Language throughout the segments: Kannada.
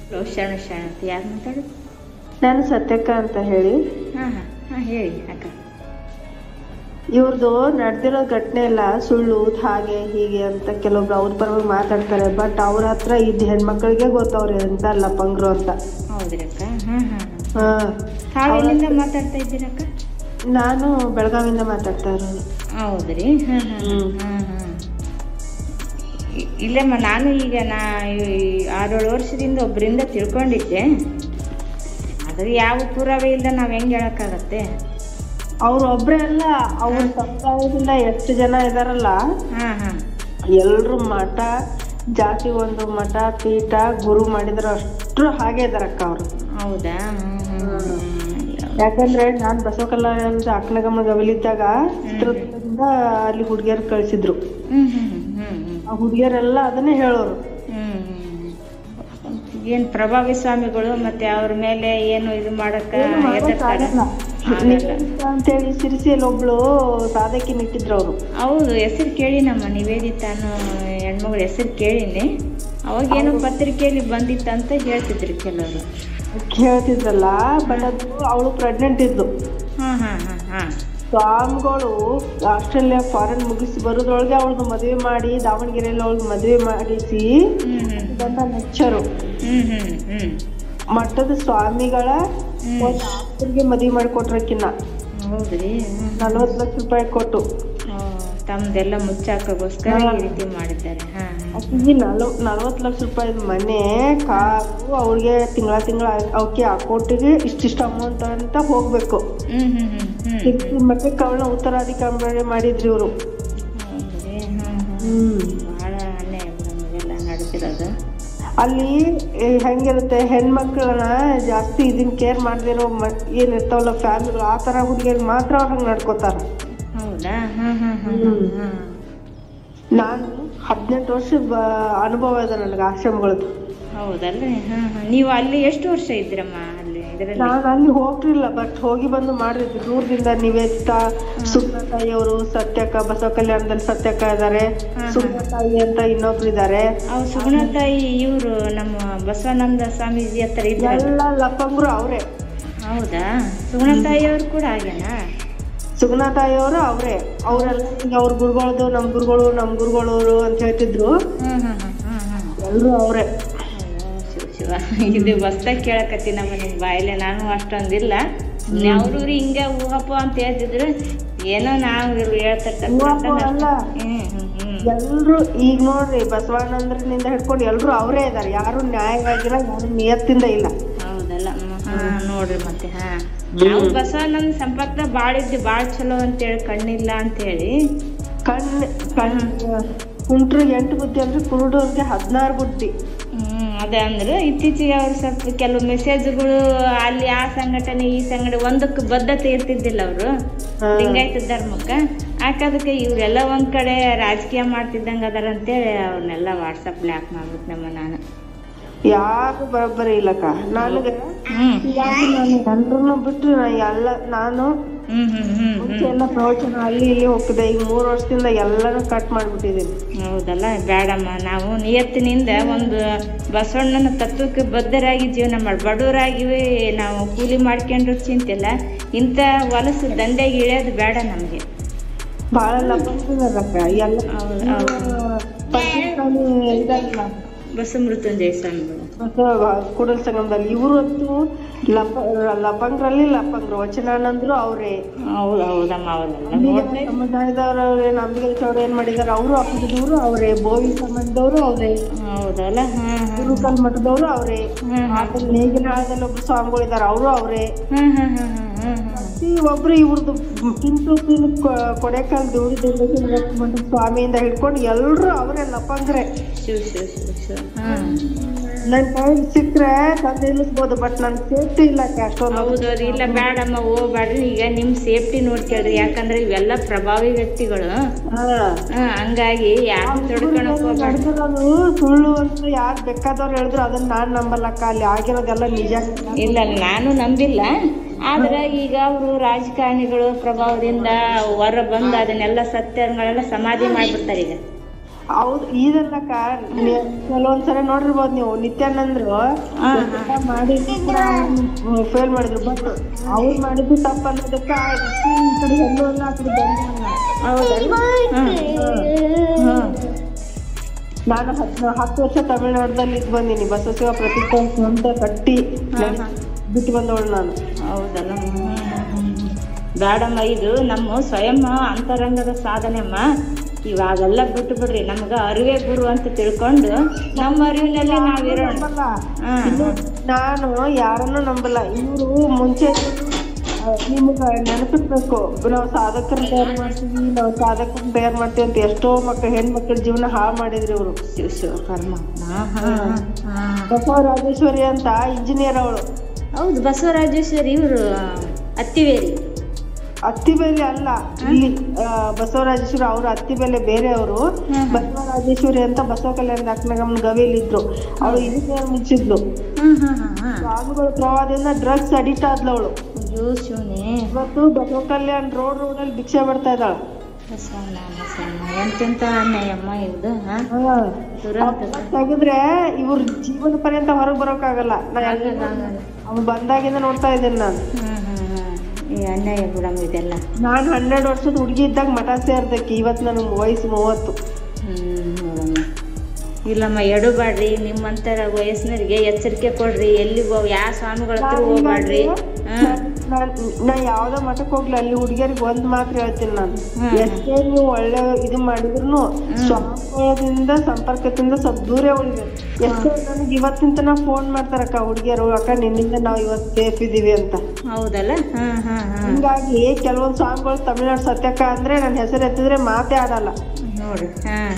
ಶರಣ ಶರಣತಿ ಯಾರು ಮಾತಾಡೋದು? ನಾನು ಸತ್ಯಕ್ಕ ಅಂತ ಹೇಳಿ. ಹಾಂ ಹಾಂ ಹಾಂ ಹೇಳಿ ಅಕ್ಕ. ಇವ್ರದ್ದು ನಡೆದಿರೋ ಘಟನೆ ಎಲ್ಲ ಸುಳ್ಳು ಹಾಗೆ ಹೀಗೆ ಅಂತ ಕೆಲವೊಬ್ರು ಅವ್ರ ಪರವಾಗಿ ಮಾತಾಡ್ತಾರೆ. ಬಟ್ ಅವ್ರ ಹತ್ರ ಇದ್ದ ಹೆಣ್ಮಕ್ಳಿಗೆ ಗೊತ್ತವ್ರೆ ಅಂತ ಲಪಂಗ್ರು ಅಂತ. ಹೌದ್ರಿ ಅಕ್ಕ. ಹಾಂ ಹಾಂ ಹಾಂ. ತಾವೆಲ್ಲಿಂದ ಮಾತಾಡ್ತಾ ಇದ್ದೀರಕ್ಕ? ನಾನು ಬೆಳಗಾವಿಂದ ಮಾತಾಡ್ತಾ ಇರೋದು. ಹೌದ್ರಿ. ಹಾಂ ಹಾಂ ಹಾಂ ಹಾಂ. ಇಲ್ಲಮ್ಮ, ನಾನು ಈಗ 6-7 ವರ್ಷದಿಂದ ಒಬ್ಬರಿಂದ ತಿಳ್ಕೊಂಡಿದ್ದೆ. ಆದರೆ ಯಾವ ಪುರಾವೆ ಇಲ್ಲ, ನಾವು ಹೆಂಗೆ ಹೇಳೋಕ್ಕಾಗತ್ತೆ? ಅವ್ರು ಒಬ್ರೇ ಅಲ್ಲ, ಅವ್ರ ಸಮುದಾಯದಿಂದ ಎಷ್ಟು ಜನ ಇದಾರಲ್ಲ, ಹಾಂ ಹಾಂ, ಎಲ್ರು ಮಠ ಜಾತಿ ಒಂದು ಮಠ ಪೀಠ ಗುರು ಮಾಡಿದ್ರು ಅಷ್ಟ್ರು ಹಾಗೆ ಇದಾರಕ್ಕ ಅವ್ರು. ಹೌದಾ? ಯಾಕಂದ್ರೆ ನಾನ್ ಬಸವ ಕಲ್ಯಾಣ ಅಕ್ಕನಗಮ್ಮ ಗವಿಲಿದ್ದಾಗ ಚಿತ್ರದುರ್ಗದಿಂದ ಅಲ್ಲಿ ಹುಡುಗಿಯರ್ ಕಳ್ಸಿದ್ರು. ಆ ಹುಡುಗಿಯರೆಲ್ಲ ಅದನ್ನೇ ಹೇಳೋರು. ಏನ್ ಪ್ರಭಾವಿ ಸ್ವಾಮಿಗಳು ಮತ್ತೆ ಅವ್ರ ಮೇಲೆ ಏನು ಇದು ಮಾಡಕ್ಕ ಅಂತೇಳಿ ಸಿರಿಸಿಯಲ್ಲಿ ಒಬ್ಳು ಸಾಧಕಿ ನಿಟ್ಟಿದ್ರು ಅವರು. ಹೌದು, ಹೆಸರು ಕೇಳಿ ನಮ್ಮ ನಿವೇದಿತಾನು ಹೆಣ್ಮಗಳ ಹೆಸರು ಕೇಳಿನಿ. ಅವಾಗೇನು ಪತ್ರಿಕೆಯಲ್ಲಿ ಬಂದಿತ್ತಂತ ಹೇಳ್ತಿದ್ರು ಕೆಲವರು. ಹೇಳ್ತಿದ್ರಲ್ಲ, ಬಟ್ ಅದು ಅವಳು ಪ್ರೆಗ್ನೆಂಟ್ ಇದ್ಲು. ಸ್ವಾಮಿಗಳು ಆಸ್ಟ್ರೇಲಿಯಾ ಫಾರಿನ್ ಮುಗಿಸಿ ಬರೋದ್ರೊಳಗೆ ಅವಳದು ಮದುವೆ ಮಾಡಿ ದಾವಣಗೆರೆಯಲ್ಲಿ ಅವಳಿಗೆ ಮದುವೆ ಮಾಡಿಸಿ ನೆಚ್ಚರು ಮಠದ ಸ್ವಾಮಿಗಳ ಆಪ್ತರಿಗೆ ಮದುವೆ ಮಾಡಿಕೊಟ್ರಕ್ಕಿನ್ನ 40 ಲಕ್ಷ ರೂಪಾಯಿ ಕೊಟ್ಟು ತಮ್ದೆಲ್ಲ ಮುಚ್ಚಾಕೋಸ್ಕರ ಈ ರೀತಿ ಮಾಡಿದ್ದಾರೆ. 40 ಲಕ್ಷ ರೂಪಾಯಿ ಮನೆ ಕಾರು ಅವ್ರಿಗೆ ತಿಂಗಳ ಅವಕ್ಕೆ ಅಕೌಂಟಿಗೆ ಇಷ್ಟಿಷ್ಟು ಅಮೌಂಟ್ ಅಂತ ಹೋಗ್ಬೇಕು. ಮತ್ತೆ ಅವಳನ್ನ ಉತ್ತರಾಧಿಕಾರಿ ಮಾಡಿದ್ರಿ ಇವರು. ಬಹಳ ಅನ್ಯಾಯ ನಡೆದಿರೋದು. ಅಲ್ಲಿ ಹೆಂಗಿರುತ್ತೆ, ಹೆಣ್ಮಕ್ಳನ್ನ ಜಾಸ್ತಿ ಇದನ್ನ ಕೇರ್ ಮಾಡದಿರೋ ಏನಿರ್ತಾವಲ್ಲ ಫ್ಯಾಮಿಲಿಗಳು, ಆ ತರ ಹುಡುಗಿಯರಿಗೆ ಮಾತ್ರ ಅವ್ರು ಹಂಗೆ ನಡ್ಕೋತಾರ. ಹೌದಾ? ನಾನು 18 ವರ್ಷ ಅನುಭವ ಇದೆ ನನಗೆ ಆಶ್ರಮಗಳದ್ದು. ಹೌದಲ್ರಿ? ನೀವು ಅಲ್ಲಿ ಎಷ್ಟು ವರ್ಷ ಇದ್ರಮ್ಮ? ಅಲ್ಲಿ ನಾನು ಅಲ್ಲಿ ಹೋಗ್ಲಿಲ್ಲ, ಬಟ್ ಹೋಗಿ ಬಂದು ಮಾಡಿದ್ವಿ ದೂರದಿಂದ. ನಿವೇದಿತಾ ಸುಗ್ನತಾಯಿ ಅವರು, ಸತ್ಯಕ್ಕ ಬಸವ ಕಲ್ಯಾಣದಲ್ಲಿ ಸತ್ಯಕ್ಕ ಇದಾರೆ, ಸುಗ್ನತಾಯಿ ಅಂತ ಇನ್ನೊಬ್ರು ಇದಾರೆ. ಸುಗ್ನತಾಯಿ ಇವರು ನಮ್ಮ ಬಸವಾನಂದ ಸ್ವಾಮೀಜಿ ಹತ್ರ ಎಲ್ಲ ಲಪಂಗ್ರು ಅವ್ರೆ. ಹೌದಾ? ಸುಗ್ನತಾಯಿ ಅವರು ಕೂಡ ಹಾಗೇನಾ? ಸುಗ್ನತಾಯಿ ಅವರು ಅವ್ರೆ. ಅವರೆಲ್ಲ ಅವ್ರ ಗುರುಗಳದು ನಮ್ ಗುರುಗಳವರು ಅಂತ ಹೇಳ್ತಿದ್ರು. ಎಲ್ರು ಅವ್ರೆ. ಇದು ಹೊಸ್ದಾಗಿ ಕೇಳಕತ್ತಿ ನಮ್ಮ ನಿಮ್ ಬಾಯಿಲೆ. ನಾನು ಅಷ್ಟೊಂದಿಲ್ಲ, ಅವ್ರು ಹಿಂಗ ಊಹಪ್ಪ ಅಂತ ಹೇಳ್ತಿದ್ರು. ಏನೋ ನಾವು ಹೇಳ್ತಿರ್ತಾರೆ. ಎಲ್ರು ಈಗ ನೋಡ್ರಿ ಬಸವಾನಂದ್ರನಿಂದ ಹಿಡ್ಕೊಂಡು ಎಲ್ರು ಅವರೇ ಇದಾರೆ. ಯಾರು ನ್ಯಾಯವಾಗಿಲ್ಲ, ಯಾರು ನಿಯತ್ತಿಂದ ಇಲ್ಲ. ಹೌದಲ್ಲ? ನೋಡ್ರಿ ಮತ್ತೆ. ನಾವು ಬಸವಾನಂದ ಸಂಪರ್ಕ ಬಾಳ ಚಲೋ ಅಂತೇಳಿ ಕಣ್ಣಿಲ್ಲ ಅಂತೇಳಿ. ಕುಂಟ್ರಿಗೆ 8 ಬುದ್ಧಿ ಅಂದ್ರೆ ಕುರುಡೋರ್ಗೆ 16 ಬುದ್ಧಿ. ಅದೇ ಅಂದ್ರೆ ಇತ್ತೀಚೆಗೆ ಅವ್ರು ಸ್ವಲ್ಪ ಕೆಲವು ಮೆಸೇಜ್ಗಳು ಅಲ್ಲಿ ಆ ಸಂಘಟನೆ ಈ ಸಂಘಟನೆ ಒಂದಕ್ಕೆ ಬದ್ಧತೆ ಇರ್ತಿದ್ದಿಲ್ಲ ಅವರು ಲಿಂಗಾಯತ ಧರ್ಮಕ್ಕೆ. ಹಾಕೋದಕ್ಕೆ ಇವರೆಲ್ಲ ಒಂದ್ ಕಡೆ ರಾಜಕೀಯ ಮಾಡ್ತಿದ್ದಂಗೆ ಅದಾರ ಅಂತೇಳಿ ಅವ್ರನ್ನೆಲ್ಲ ವಾಟ್ಸಪ್ ಬ್ಲಾಕ್ ಮಾಡ್ಬಿಟ್ಟು ನಮ್ಮ ನಾನು. ಯಾರು ಬರೋಬ್ಬರಿ ಇಲ್ಲಕ್ಕ ನನಗೆ. ಎಲ್ರನ್ನು ಬಿಟ್ಟು ನಾನು ಎಲ್ಲ ಪ್ರವಚನ ಅಲ್ಲಿ ಇಲ್ಲಿ ಹೋಗ್ತಿದ್ದೆ. ಈಗ 3 ವರ್ಷದಿಂದ ಎಲ್ಲಾನು ಕಟ್ ಮಾಡ್ಬಿಟ್ಟಿದ್ದೀನಿ. ಹೌದಲ್ಲ? ಬೇಡಮ್ಮ, ನಾವು ನಿಯತ್ತಿನಿಂದ ಒಂದು ಬಸವಣ್ಣನ ತತ್ವಕ್ಕೆ ಬದ್ಧರಾಗಿ ಜೀವನ ಮಾಡಿ ಬಡವರಾಗಿವಿ. ನಾವು ಕೂಲಿ ಮಾಡ್ಕೊಂಡ್ರು ಚಿಂತಿಲ್ಲ. ಇಂಥ ಹೊಲಸು ದಂಧೆಗೆ ಇಳಿಯೋದು ಬೇಡ ನಮಗೆ. ಬಹಳ ಲಪಂಗಕ್ಕ ಎಲ್ಲ ಇದಲ್ಲ ಬಸವಮೃತ್ಯುಂಜಯ ಸ್ವಾಮಿಗಳು ಕೂಡಲ ಸಂಗಮದಲ್ಲಿ ಇವ್ರಂತೂ ಲಪಂಗ್ರಲ್ಲಿ ಲಪಂಗ್ರು. ವಚನಾನಂದ್ರು ಅವ್ರೇ. ಸಮುದಾಯದವ್ರು ಅಂಬಿಗರ ಚೌಡ ಏನ್ ಮಾಡಿದಾರೆ ಅವರು ಅಪ್ಪದವರು ಅವ್ರೆ. ಬೋವಿ ಸಂಬಂಧದವರು ಅವ್ರೆ. ಹೌದಲ್ಲ? ಗುರುಕಲ್ ಮಠದವರು ಅವ್ರೆ. ನೇಗಿನಾಳದಲ್ಲಿ ಒಬ್ರು ಸ್ವಾಮಿಗಳು ಇದಾರೆ, ಅವರು ಅವ್ರೆ. ಒಬ್ರು ಇವ್ರದ್ದು ಪಿಂಟು ಕೊಡೆಕಾಲ್ ಮಠದ ಸ್ವಾಮಿಯಿಂದ ಹಿಡ್ಕೊಂಡು ಎಲ್ರು ಅವ್ರೆ ಲಪಂಗ್ರೆ. ನನ್ ಕೈ ಸಿಕ್ಕ್ರೆ ತಂದು ನಿಲ್ಲಿಸ್ಬೋದು, ಬಟ್ ನನ್ ಸೇಫ್ಟಿ ಇಲ್ಲ. ಹೌದು, ಇಲ್ಲ ಬೇಡಮ್ಮ, ಹೋಗ್ಬೇಡ್ರಿ. ಈಗ ನಿಮ್ ಸೇಫ್ಟಿ ನೋಡ್ಕೇಳ್ರಿ. ಯಾಕಂದ್ರೆ ಇವೆಲ್ಲ ಪ್ರಭಾವಿ ವ್ಯಕ್ತಿಗಳು. ಹಂಗಾಗಿ ಯಾರು ತೊಡ್ಕೊಳ್ಳೋದು ಸುಳ್ಳು ಅಂತ ಯಾರು ಬೇಕಾದವ್ರು ಹೇಳಿದ್ರು ಅದನ್ನ ನಾನ್ ನಂಬಲ್ಲಕ್ಕ. ಅಲ್ಲಿ ಆಗಿರೋದೆಲ್ಲ ನಿಜ ಇಲ್ಲ, ನಾನು ನಂಬಿಲ್ಲ. ಆದ್ರೆ ಈಗ ಅವರು ರಾಜಕಾರಣಿಗಳು ಪ್ರಭಾವದಿಂದ ಹೊರ ಬಂದು ಅದನ್ನೆಲ್ಲ ಸತ್ಯಗಳೆಲ್ಲ ಸಮಾಧಿ ಮಾಡ್ಬಿಡ್ತಾರೆ. ಈಗ ಹೌದು ಇದಲ್ಲಕ್ಕ ಕೆಲವೊಂದ್ಸಲ ನೋಡಿರ್ಬೋದು ನೀವು ನಿತ್ಯಾನಂದ್ರು ಮಾಡಿ ಫೇಲ್ ಮಾಡಿದ್ರು ಬಟ್ ಅವ್ರು ಮಾಡಿದ್ದು ತಪ್ಪ ಅನ್ನೋದಕ್ಕ ಈ ಕಡೆ ಎಲ್ಲೂ ಅಲ್ಲ ಆ ಕಡೆ ನಾನು 10 ವರ್ಷ ತಮಿಳ್ನಾಡಲ್ಲಿ ಇದ್ ಬಂದೀನಿ. ಬಸವಶಿವ ಪ್ರತಿಷ್ಠಾನ ಅಂತ ಕಟ್ಟಿ ಬಿಟ್ಟು ಬಂದವಳು ನಾನು. ಹೌದಲ್ಲ. ಬೇಡಮ್ಮ, ಇದು ನಮ್ಮ ಸ್ವಯಂ ಅಂತರಂಗದ ಸಾಧನೆ ಅಮ್ಮ. ಇವಾಗೆಲ್ಲ ಬಿಟ್ಟು ಬಿಡ್ರಿ, ನಮ್ಗ ಅರಿವೇ ಗುರು ಅಂತ ತಿಳ್ಕೊಂಡು ನಮ್ಮ ಅರಿವಿನಲ್ಲಿ ನಾವಿರೋಣ. ನಾನು ಯಾರನ್ನು ನಂಬಲ್ಲ. ಇವರು ಮುಂಚೆ ನಿಮ್ಗ ನೆನಪಿಸ್ಬೇಕು, ನಾವು ಸಾಧಕರನ್ನ ತಯಾರು ಮಾಡ್ತೀವಿ, ನಾವು ಸಾಧಕರನ್ನ ತಯಾರು ಮಾಡ್ತೀವಿ ಅಂತ ಎಷ್ಟೋ ಹೆಣ್ಮಕ್ಳ ಜೀವನ ಹಾಳು ಮಾಡಿದ್ರಿ ಇವರು. ಕರ್ಮ. ಬಸವರಾಜೇಶ್ವರಿ ಅಂತ ಇಂಜಿನಿಯರ್ ಅವಳು. ಹೌದು, ಬಸವರಾಜೇಶ್ವರಿ ಇವರು ಅತ್ತಿಬೇಲೆ ಅಲ್ಲ, ಇಲ್ಲಿ ಬಸವರಾಜೇಶ್ವರಿ ಅವ್ರು ಅತ್ತಿಬೇಲೆ ಬೇರೆ ಅವರು. ಬಸವರಾಜೇಶ್ವರಿ ಅಂತ ಬಸವ ಕಲ್ಯಾಣ ದಾಖಲೆಗಮ್ಮನ ಗವಿಯಲ್ಲಿ ಇದ್ರು. ಅವಳು ಇಂಜಿನಿಯರ್ ಮುಗಿಸಿದ್ಲು. ಸ್ವಾಮಿಗಳ ಪ್ರವಾಹದಿಂದ ಡ್ರಗ್ಸ್ ಅಡಿಕ್ಟ್ ಆದ್ಲು ಅವಳು. ಇವತ್ತು ಬಸವ ಕಲ್ಯಾಣ ರೋಡಲ್ಲಿ ಭಿಕ್ಷೆ ಬಿಡ್ತಾ ಇದ್ದಾಳ. ತೆಗೆದ್ರೆ ಇವ್ರ ಜೀವನ ಪರ್ಯಂತ ಹೊರಗೆ ಬರೋಕ್ಕಾಗಲ್ಲ. ಅವ್ನು ಬಂದಾಗಿಂದ ನೋಡ್ತಾ ಇದ್ದೇನೆ ನಾನು. ಅನ್ಯಾಯ ಬಿಡಮ್ಮ ಇದೆಲ್ಲ. ನಾನು 12 ವರ್ಷದ ಹುಡುಗಿ ಇದ್ದಾಗ ಮಠ ಸೇರ್ದಕ್ಕೆ, ಇವತ್ತು ನನಗೆ ವಯಸ್ಸು 30. ಇಲ್ಲಮ್ಮ, ಎಡಬೇಡ್ರಿ. ನಿಮ್ಮಂತರ ವಯಸ್ಸಿನರಿಗೆ ಎಚ್ಚರಿಕೆ ಕೊಡ್ರಿ. ಎಲ್ಲಿಗೆ ಯಾವ ಸ್ವಾಮಿಗಳ ಹತ್ರ ಹೋಗ್ಬೇಡ್ರಿ. ನಾ ಯಾವ್ದೋ ಮಠಕ್ಕೆ ಹೋಗ್ಲಿ, ಅಲ್ಲಿ ಹುಡುಗಿಯರಿಗೆ ಒಂದ್ ಮಾತ್ರ ಹೇಳ್ತೀನಿ ನಾನು, ಎಷ್ಟೇ ನೀವು ಒಳ್ಳೆ ಇದು ಮಾಡಿದ್ರು ಸ್ವಾಮಿಗಳಿಂದ ಸಂಪರ್ಕದಿಂದ ಸ್ವಲ್ಪ ದೂರ ಉಳಿಬೇಕು. ಎಷ್ಟೋ ನನಗೆ ಇವತ್ತಿನ ತನಕ ಫೋನ್ ಮಾಡ್ತಾರಕ್ಕ ಹುಡುಗಿಯರು, ಅಕ್ಕ ನಿನ್ನಿಂದ ನಾವು ಇವತ್ತು ಸೇಫ್ ಇದೀವಿ ಅಂತ. ಹೌದಲ್ಲ. ಹಿಂಗಾಗಿ ಕೆಲವೊಂದು ಸ್ವಾಮಿಗಳು ತಮಿಳ್ನಾಡು ಸತ್ಯಕ್ಕ ಅಂದ್ರೆ ನನ್ನ ಹೆಸರು ಎತ್ತಿದ್ರೆ ಮಾತೇ ಆಡಲ್ಲ ನೋಡ್ರಿ.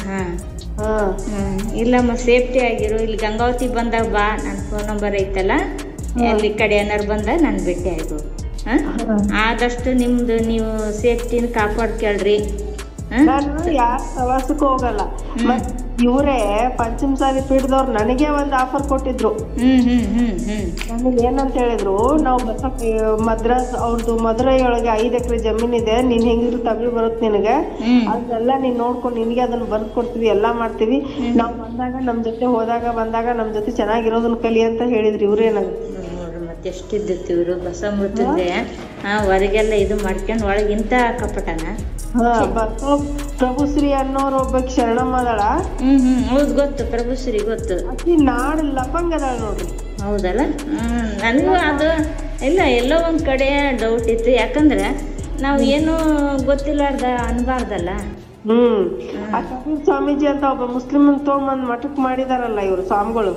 ಇಲ್ಲಮ್ಮ, ಸೇಫ್ಟಿ ಆಗಿರು. ಇಲ್ಲಿ ಗಂಗಾವತಿ ಬಂದಾಗ ಬಾ, ನನ್ನ ಫೋನ್ ನಂಬರ್ ಐತಲ್ಲ, ಅಲ್ಲಿ ಕಡೆ ಏನಾರು ಬಂದಾಗ ನಾನು ಭೇಟಿ ಆಯ್ತು. ಆದಷ್ಟು ನಿಮ್ದು ನೀವು ಸೇಫ್ಟಿನ ಕಾಪಾಡ್ಕೊಳ್ರಿ. ನಾನು ಯಾರ ಪ್ರವಾಸಕ್ಕೂ ಹೋಗಲ್ಲ. ಇವರೇ ಪಂಚಮಸಾಲಿ ಪೀಠದವ್ರು ನನಗೆ ಒಂದು ಆಫರ್ ಕೊಟ್ಟಿದ್ರು. ನನಗೆ ಏನಂತ ಹೇಳಿದ್ರು, ನಾವು ಮದ್ರಾಸ್ ಅವ್ರದ್ದು ಮಧುರೈ ಒಳಗೆ 5 ಎಕರೆ ಜಮೀನಿದೆ, ನೀನ್ ಹೆಂಗಿದ್ರು ತಮಿಳು ಬರುತ್ತೆ ನಿನಗೆ, ಅದನ್ನೆಲ್ಲ ನೀನ್ ನೋಡ್ಕೊಂಡು ನಿನಗೆ ಅದನ್ನ ಬರ್ದ್ ಕೊಡ್ತೀವಿ, ಎಲ್ಲಾ ಮಾಡ್ತೀವಿ. ನಾವ್ ಬಂದಾಗ ನಮ್ ಜೊತೆ ಬಂದಾಗ ನಮ್ ಜೊತೆ ಚೆನ್ನಾಗಿರೋದನ್ನ ಕಲಿ ಅಂತ ಹೇಳಿದ್ರು ಇವ್ರೇ ನನಗೆ. ಮತ್ತೆ ಎಷ್ಟಿದ್ದಿತ್ತು ಇವರು ಬಸವಮೃತಂದೆ ಹೊರಗೆಲ್ಲ ಇದು ಮಾಡ್ಕೊಂಡು ಒಳಗಿಂತ ಕಪಟನ. ಪ್ರಭುಶ್ರೀ ಅನ್ನೋರು ಒಬ್ಬಕ್ಕೆ ಶರಣಮ್ಮ ಅದಾಳ. ಹೌದು, ಗೊತ್ತು, ಪ್ರಭುಶ್ರೀ ಗೊತ್ತು. ಅಕ್ಕಿ ನಾಡು ಲಪಂಗ ಅದಾಳ ನೋಡ್ರಿ. ಹೌದಲ್ಲ. ನನಗೂ ಅದು ಇಲ್ಲ, ಎಲ್ಲೋ ಒಂದ್ ಕಡೆ ಡೌಟ್ ಇತ್ತು. ಯಾಕಂದ್ರೆ ನಾವು ಏನು ಗೊತ್ತಿಲ್ಲಾರ್ದ ಅನ್ಬಾರ್ದಲ್ಲ. ಆ ಕಬೀರ್ ಸ್ವಾಮೀಜಿ ಅಂತ ಒಬ್ಬ ಮುಸ್ಲಿಮ್ ತಗೊಂಬಂದ್ ಮಠಕ್ ಮಾಡಿದಾರಲ್ಲ ಇವ್ರು ಸ್ವಾಮಿಗಳು,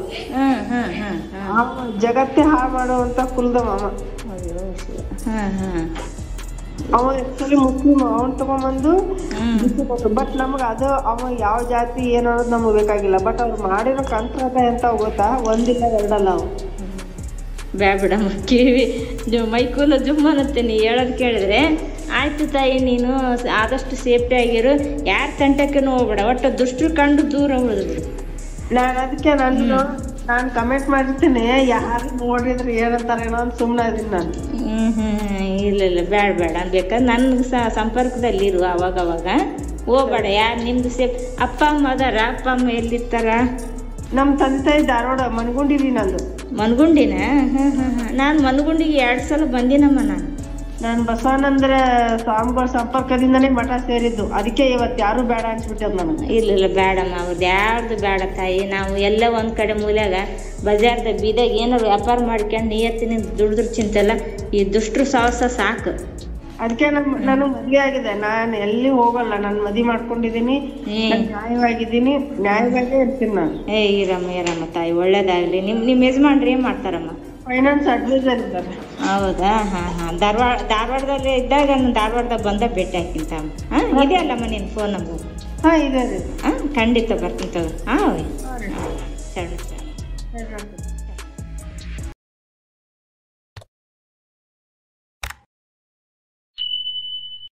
ಜಗತ್ತೇ ಹಾಳು ಮಾಡುವಂತ ಕುಲ್ದವ ಅವ. ಅವ ಆಕ್ಚುಲಿ ಮುಸ್ಲಿಮ್, ಅವನ್ ತಗೊಂಬಂದು ಬಟ್ ನಮಗ್ ಅದು ಅವ ಯಾವ ಜಾತಿ ಏನನ್ನೋದು ನಮಗ್ ಬೇಕಾಗಿಲ್ಲ. ಬಟ್ ಅವ್ರು ಮಾಡಿರೋ ಕಂತ್ರದ ಅಂತ ಗೊತ್ತಾ, ಒಂದಿಲ್ಲ ಎರಡಲ್ಲ ಅವು. ಬೇಡಮ್ಮ, ಕಿವಿ ಮೈಕೂಲ ಜುಮ್ಮ ಅನ್ನತ್ತೆ. ನೀ ಹೇಳೋದು ಕೇಳಿದ್ರೆ ಆಯ್ತು ತಾಯಿ, ನೀನು ಆದಷ್ಟು ಸೇಫ್ಟಿ ಆಗಿರು, ಯಾರ ತಂಟಕ್ಕೆ ಹೋಗ್ಬೇಡ, ಒಟ್ಟು ದುಷ್ಟರು ಕಂಡು ದೂರ ಉಳಿದ್ಬಿಡು. ನಾನು ಅದಕ್ಕೆ ನಾನು ಕಮೆಂಟ್ ಮಾಡಿರ್ತೀನಿ, ಯಾರು ನೋಡಿದ್ರೆ ಏನಂತಾರೇನೋ ಅಂತ ಸುಮ್ಮನೆ ಇದೀನಿ ನಾನು. ಇಲ್ಲ ಬೇಡ ಬೇಕಾದ್ರೆ ನನ್ಗೆ ಸಂಪರ್ಕದಲ್ಲಿ ಇರು, ಅವಾಗ ಹೋಗ್ಬೇಡ. ಯಾರು ನಿಮ್ದು ಸೇಫ್. ಅಪ್ಪ ಅಮ್ಮ ಅದಾರ? ಅಪ್ಪ ಅಮ್ಮ ಎಲ್ಲಿರ್ತಾರ? ನಮ್ಮ ತಂದೆ ಧಾರವಾಡ ಮನಗುಂಡಿರಿ. ನಂದು ಮನಗುಂಡಿನ? ನಾನು ಮನಗುಂಡಿಗೆ 2 ಸಲ ಬಂದಿನಮ್ಮ. ನಾನು ಬಸವಾನಂದ್ರ ಸ್ವಾಮಿಗಳ ಸಂಪರ್ಕದಿಂದನೇ ಮಠ ಸೇರಿದ್ದು. ಅದಕ್ಕೆ ಇವತ್ತು ಯಾರು ಬೇಡ ಅನ್ಸ್ಬಿಟ್ಟದ ನನಗೆ. ಇಲ್ಲ ಬೇಡಮ್ಮ, ಅವ್ರದ್ದು ಯಾರ್ದು ಬೇಡ ತಾಯಿ. ನಾವು ಎಲ್ಲ ಒಂದ್ ಕಡೆ ಮೂಲ್ಯಾಗ ಬಜಾರ್ದ ಬೀದಾಗ ಏನಾರು ವ್ಯಾಪಾರ ಮಾಡ್ಕೊಂಡು ನಿಯತ್ತಿನಿಂದ ದುಡಿದ್ರು ಚಿಂತೆಲ್ಲ, ಈ ದುಷ್ಟರು ಸಾಹಸ ಸಾಕು. ಅದಕ್ಕೆ ನನಗೆ ಮದ್ವೆ ಆಗಿದೆ, ನಾನು ಎಲ್ಲಿ ಹೋಗಲ್ಲ. ನಾನು ಮದ್ವೆ ಮಾಡ್ಕೊಂಡಿದ್ದೀನಿ, ನ್ಯಾಯವಾಗಿದ್ದೀನಿ, ನ್ಯಾಯವಾಗೇ ಇರ್ತೀನಿ ನಾನು. ಇರಮ್ಮ ತಾಯಿ, ಒಳ್ಳೇದಾಗ್ಲಿ. ನಿಮ್ಮ ಯಜಮಾನ್ರು ಏನ್ ಮಾಡ್ತಾರಮ್ಮ? ಫೈನಾನ್ಸ್ ಅಡ್ವೈಸರ್ ಇದ್ದಾರೆ. ಹೌದಾ? ಧಾರವಾಡದಲ್ಲಿ ಇದ್ದಾಗ ಧಾರವಾಡದಾಗ ಬಂದ ಭೇಟಿ ಹಾಕಿಂತ. ಇದೆ ಅಲ್ಲಮ್ಮ ನಿನ್ನ ಫೋನ್ ನಂಬರ್? ಇದೆ. ಖಂಡಿತ ಬರ್ತೀನಿ ತಗೋ. ಸರಿ.